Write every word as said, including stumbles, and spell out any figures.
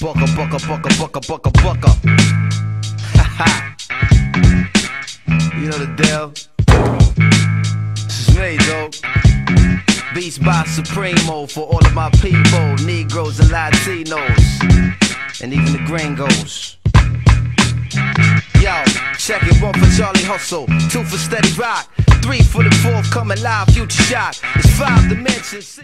bucka, bucka, bucka, bucka, bucka, bucka. Haha. You know the deal. This is me, though. Beats by Supremo for all of my people, Negroes and Latinos, and even the gringos. Yo, check it, one for Charlie Hustle, two for Steady Rock, three for the forthcoming live Future Shock. It's five dimensions.